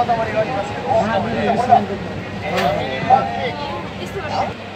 塊がありますけど、これが平安駅。